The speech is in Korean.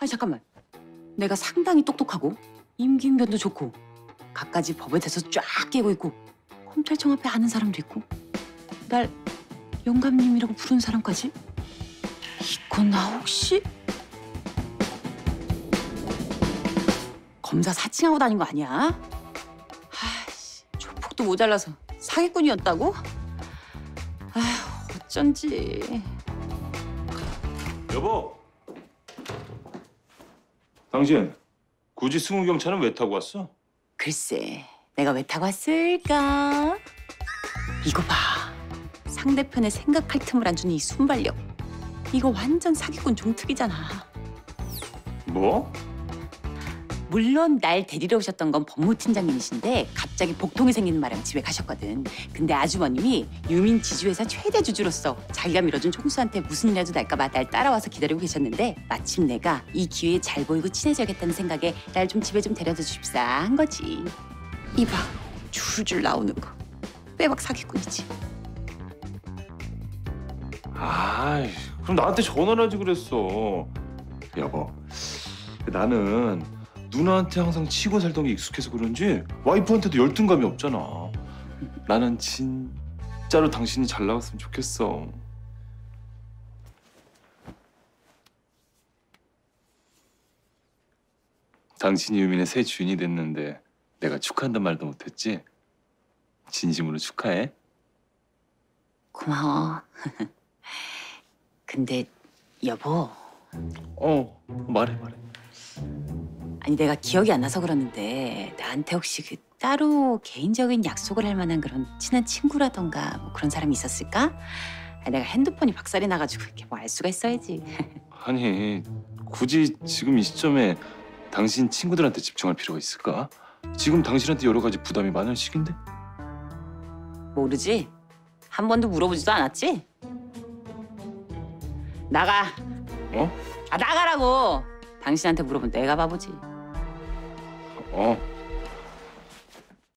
아니 잠깐만. 내가 상당히 똑똑하고 임기응변도 좋고 갖가지 법에 대해서 쫙 깨고 있고 검찰청 앞에 아는 사람도 있고 날 영감님이라고 부르는 사람까지? 이거 나 혹시 검사 사칭하고 다닌 거 아니야? 아이씨, 조폭도 모자라서 사기꾼이었다고? 아휴, 어쩐지. 여보, 당신 굳이 승우경차는 왜 타고 왔어? 글쎄, 내가 왜 타고 왔을까? 이거 봐. 상대편의 생각할 틈을 안 주는 이 순발력. 이거 완전 사기꾼 종특이잖아. 뭐? 물론 날 데리러 오셨던 건 법무팀장님이신데 갑자기 복통이 생기는 바람에 집에 가셨거든. 근데 아주버님이 유민 지주회사 최대 주주로서 자기가 밀어준 총수한테 무슨 일이라도 날까 봐 날 따라와서 기다리고 계셨는데 마침 내가 이 기회에 잘 보이고 친해져야겠다는 생각에 날 좀 집에 좀 데려다 주십사 한 거지. 이봐, 줄줄 나오는 거. 빼박 사기꾼이지. 아이, 그럼 나한테 전화를 하지 그랬어. 여보, 나는 누나한테 항상 치고 살던 게 익숙해서 그런지 와이프한테도 열등감이 없잖아. 나는 진짜로 당신이 잘 나갔으면 좋겠어. 당신이 유민의 새 주인이 됐는데 내가 축하한단 말도 못했지? 진심으로 축하해. 고마워. 근데 여보, 말해. 아니 내가 기억이 안 나서 그러는데 나한테 혹시 그 따로 개인적인 약속을 할 만한 그런 친한 친구라던가 뭐 그런 사람이 있었을까? 아니, 내가 핸드폰이 박살이 나가지고 이렇게 뭐 알 수가 있어야지. 아니, 굳이 지금 이 시점에 당신 친구들한테 집중할 필요가 있을까? 지금 당신한테 여러 가지 부담이 많은 시기인데? 모르지? 한 번도 물어보지도 않았지? 나가. 어? 나가라고. 당신한테 물어본 내가 바보지. 어.